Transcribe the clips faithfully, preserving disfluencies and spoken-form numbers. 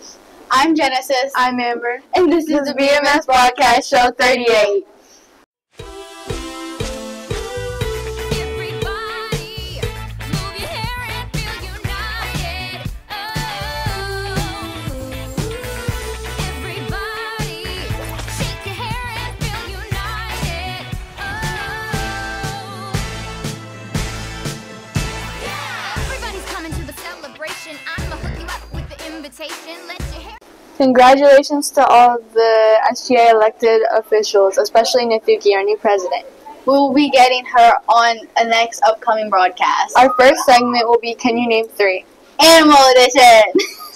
I'm Genesis. I'm Amber. And this, this is the B M S Broadcast Show thirty-eight. Congratulations to all the S G A elected officials, especially Nathuki, our new president. We will be getting her on a next upcoming broadcast. Our first segment will be Can You Name Three? Animal Edition!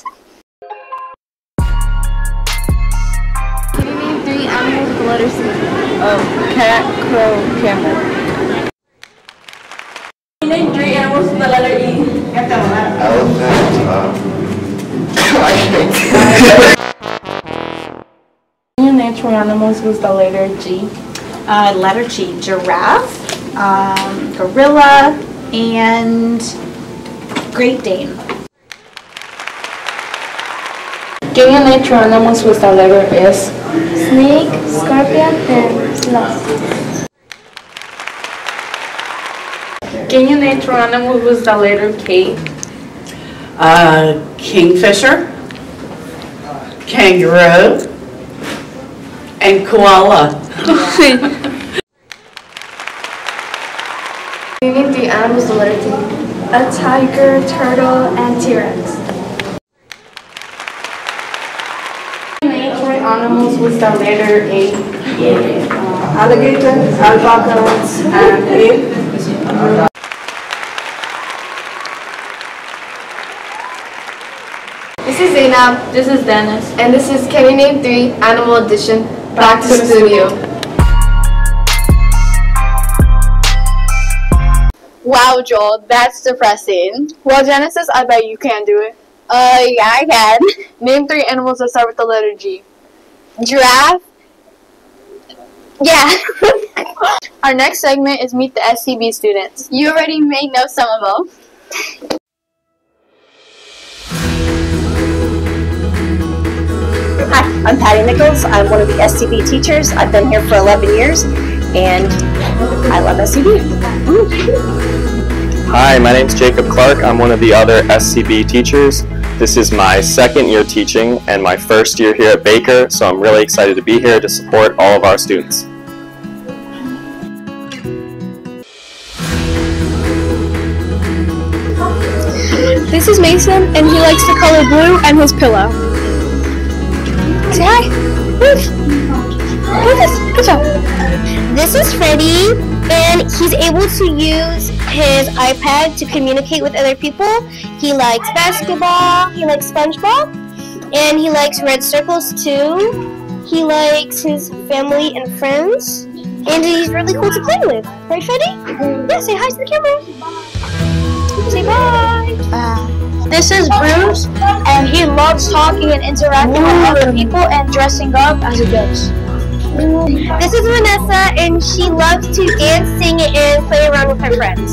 Can you name three animals with the letter C? Oh, cat, crow, camel. Can you name three animals with the letter E? Elephant, um... Can you name three animals with the letter G? Uh, letter G, giraffe, um, gorilla, and Great Dane. Can you name three animals with the letter S? Snake, scorpion, and sloth. Can you name three animals with the letter K? Uh, kingfisher, kangaroo, and koala. Can you name three animals with the letter T? A tiger, turtle, and T-Rex. Can you name three animals with the letter A? Uh, alligator, alpacas, and ape. This is Zainab. This is Dennis. And this is Can You Name Three Animal Edition. Back to the studio. Wow, Joel, that's depressing. Well, Genesis, I bet you can do it. Uh, yeah, I can. Name three animals that start with the letter G. Giraffe. Yeah. Our next segment is Meet the S C B students. You already may know some of them. Hi, I'm Patty Nichols. I'm one of the S C B teachers. I've been here for eleven years, and I love S C B. Woo. Hi, my name's Jacob Clark. I'm one of the other S C B teachers. This is my second year teaching and my first year here at Baker, so I'm really excited to be here to support all of our students. This is Mason, and he likes the color blue and his pillow. Say hi. Woof. Woof. Good job. This is Freddie, and he's able to use his iPad to communicate with other people. He likes basketball, he likes SpongeBob, and he likes red circles too. He likes his family and friends, and he's really cool to play with. Right, Freddie? Yeah, say hi to the camera. Say bye. Uh, this is Bruce, and he loves talking and interacting with other people and dressing up as a ghost. This is Vanessa, and she loves to dance, sing, and play around with her friends.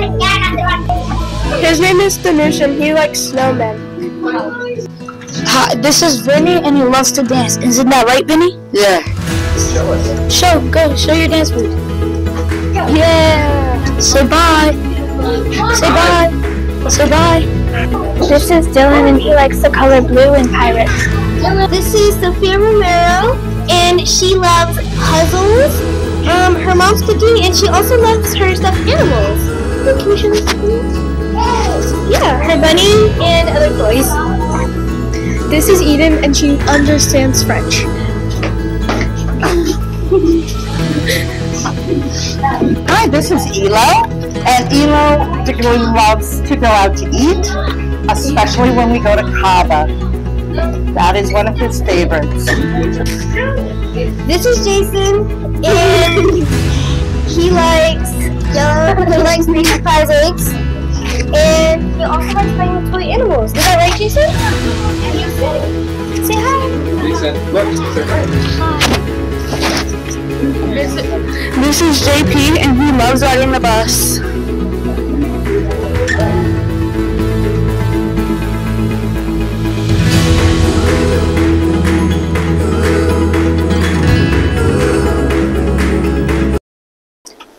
His name is Danush, and he likes snowmen. Hi, this is Vinny, and he loves to dance. Isn't that right, Vinny? Yeah. Show, go, show your dance move. Yeah. Say bye. Say bye. Say bye. This is Dylan, and he likes the color blue and pirates. This is Sophia Romero, and she loves puzzles, um, her mom's cooking, and she also loves her stuffed animals. Oh, can you show this? Yeah, her bunny and other toys. This is Eden, and she understands French. Hi, this is Elo, and Elo particularly loves to go out to eat, especially when we go to Cava. That is one of his favorites. This is Jason, and he likes yellow, he likes green surprise eggs, and he also likes playing with toy animals. Is that right, Jason? Say hi. Jason, look. This, this is J P, and he loves riding the bus.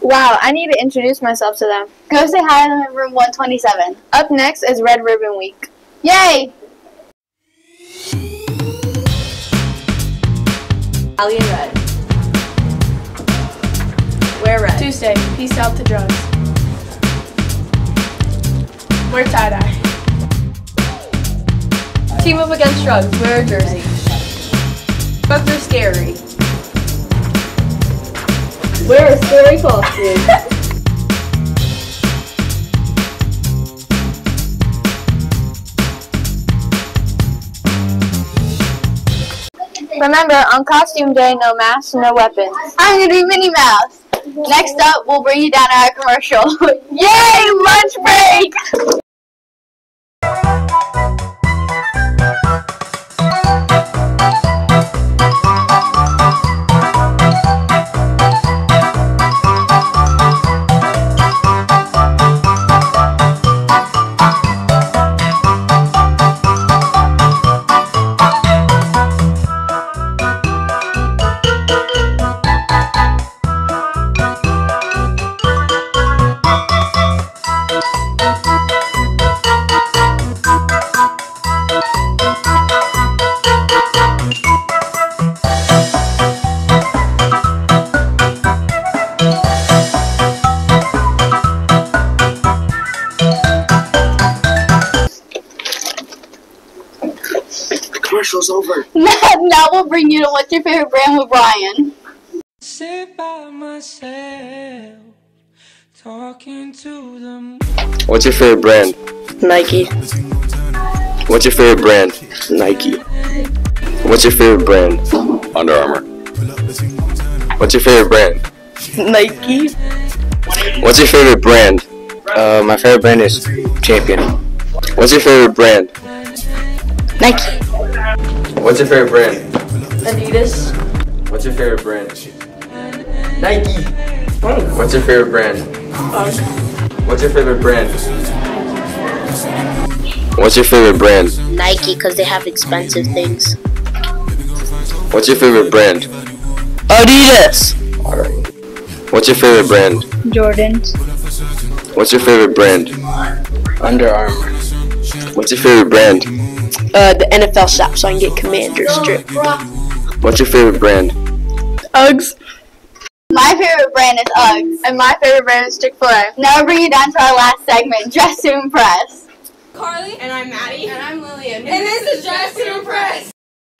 Wow, I need to introduce myself to them. Go say hi to them in room one twenty-seven. Up next is Red Ribbon Week. Yay! Ali and Red. Wear red. Tuesday, peace out to drugs. Wear tie-dye. Team up against drugs. Wear a jersey. Drugs are scary. Wear a scary costume. Remember, on costume day, no masks, no weapons. I'm gonna be Minnie Mouse. Next up, we'll bring you down to our commercial. Yay! Lunch break! Commercial's over. Now we'll bring you to What's Your Favorite Brand with Brian. Sit by myself, talking to them. What's your favorite brand? Nike. What's your favorite brand? Nike. What's your favorite brand? Under Armour. What's your favorite brand? Nike. What's your favorite brand? Uh, my favorite brand is Champion. What's your favorite brand? Nike. What's your favorite brand? Adidas. What's your favorite brand? Nike. What's your favorite brand? What's your favorite brand? What's your favorite brand? Nike, because they have expensive things. What's your favorite brand? Adidas. Alright. What's your favorite brand? Jordans. What's your favorite brand? Under Armour. What's your favorite brand? Uh, the N F L shop so I can get Commander strip. What's your favorite brand? Uggs. My favorite brand is Uggs. And my favorite brand is Chick-fil-A. Now we'll bring you down to our last segment, Dress to Impress. Carly. And I'm Maddie. And I'm Lillian. And this is Dress to Impress.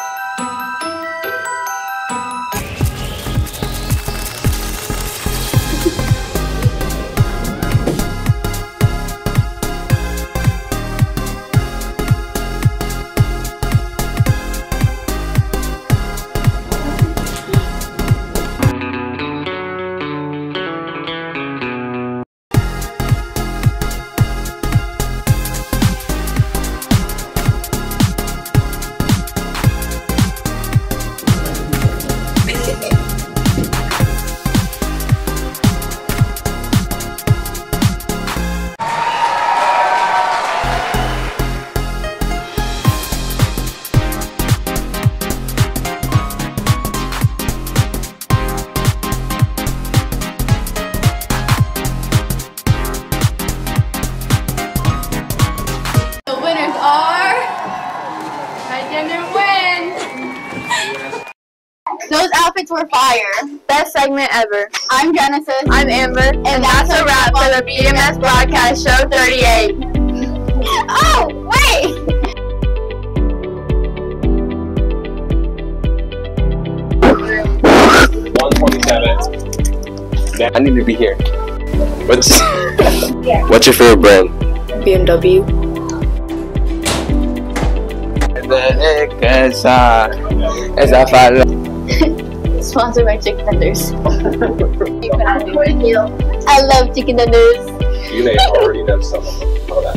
Those outfits were fire. Best segment ever. I'm Genesis. I'm Amber. And, And that's that's a wrap for the B M S Broadcast Show thirty-eight. Oh, wait! one twenty-seven. I need to be here. What's What's your favorite brand? B M W. Sponsored by Chicken Tenders. I love chicken tenders. You may have already done some of that.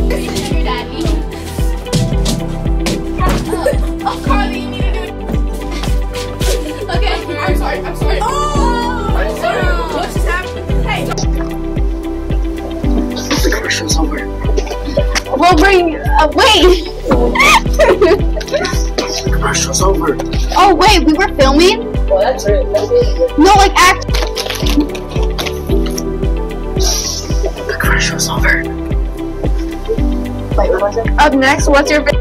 Oh, Carly, you need to do it. Okay, I'm sorry, I'm sorry. Oh! I'm sorry. What just happened? Hey. The commercial's over. We'll bring. Uh, wait! The commercial's over. Oh, wait, we were filming? Well, that's it. That's it. No, like, act. show's over. Wait, what was it? Up next, what's your